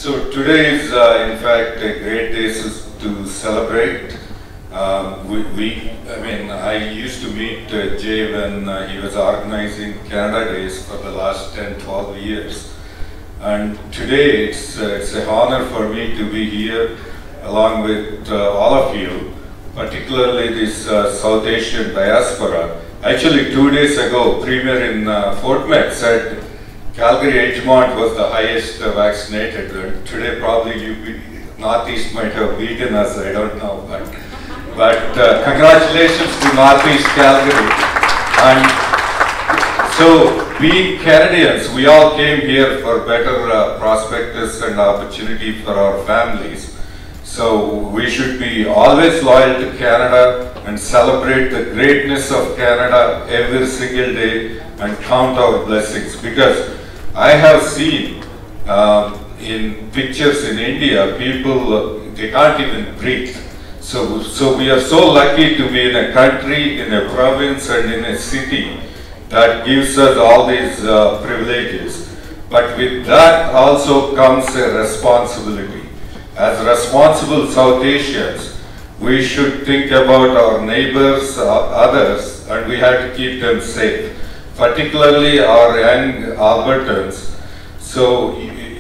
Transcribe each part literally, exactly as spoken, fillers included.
So today is, uh, in fact, a great day to celebrate. Um, we, we, I mean, I used to meet uh, Jay when uh, he was organizing Canada Days for the last ten, twelve years. And today it's, uh, it's an honor for me to be here along with uh, all of you, particularly this uh, South Asian diaspora. Actually, two days ago, Premier in uh, Fort Met said Calgary Edgemont was the highest uh, vaccinated. And today, probably you, Northeast might have beaten us, I don't know. But, but uh, congratulations to Northeast Calgary. And so, being Canadians, we all came here for better uh, prospectus and opportunity for our families. So we should be always loyal to Canada and celebrate the greatness of Canada every single day and count our blessings. Because I have seen uh, in pictures in India, people, uh, they can't even breathe. So, so we are so lucky to be in a country, in a province and in a city that gives us all these uh, privileges. But with that also comes a responsibility. As responsible South Asians, we should think about our neighbors, uh, others, and we have to keep them safe, particularly our young Albertans. So,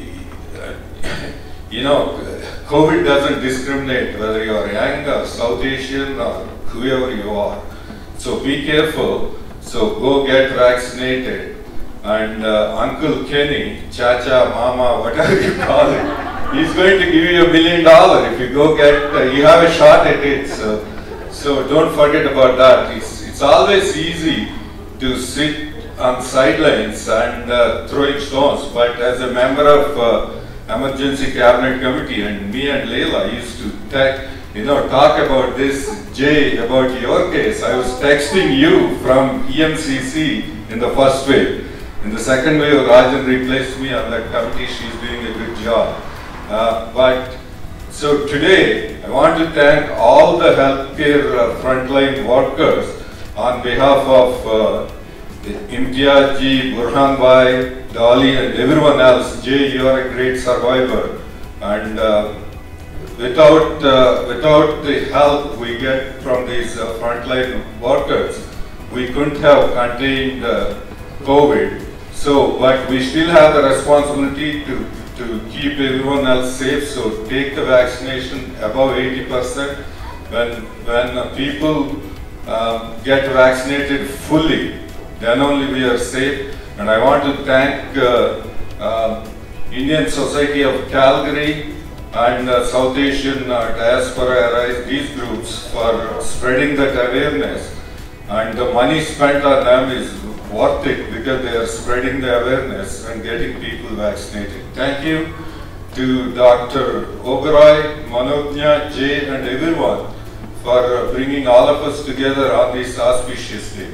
you know, COVID doesn't discriminate whether you are young or South Asian or whoever you are. So be careful. So go get vaccinated. And uh, Uncle Kenny, Chacha, Mama, whatever you call it, he's going to give you a million dollars if you go get, uh, you have a shot at it. So, so don't forget about that. It's, it's always easy to sit on sidelines and uh, throwing stones. But as a member of uh, Emergency Cabinet Committee, and me and Leila used to tech, you know, talk about this, Jay, about your case. I was texting you from E M C C in the first wave. In the second wave, Rajan replaced me on that committee. She's doing a good job. Uh, but, so today, I want to thank all the healthcare uh, frontline workers on behalf of uh, Imtiaz ji, Burhan Bhai, Dolly and everyone else. Jay, you are a great survivor. And uh, without, uh, without the help we get from these uh, frontline workers, we couldn't have contained uh, COVID. So, but we still have the responsibility to to keep everyone else safe, so take the vaccination above eighty percent. When, when uh, people uh, get vaccinated fully, then only we are safe. And I want to thank uh, uh, Indian Society of Calgary and uh, South Asian uh, Diaspora, these groups, for spreading that awareness. And the money spent on them is worth it because they are spreading the awareness and getting people vaccinated. Thank you to Doctor Oberoi, Manojna, Jay and everyone for bringing all of us together on this auspicious day.